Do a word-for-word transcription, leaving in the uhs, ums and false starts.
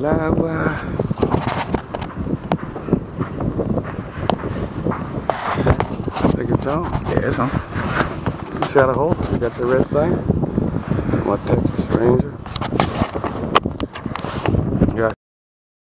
agua. Take its own. Yeah, it's on. You see how the hole? You got the red thing? My Texas Ranger.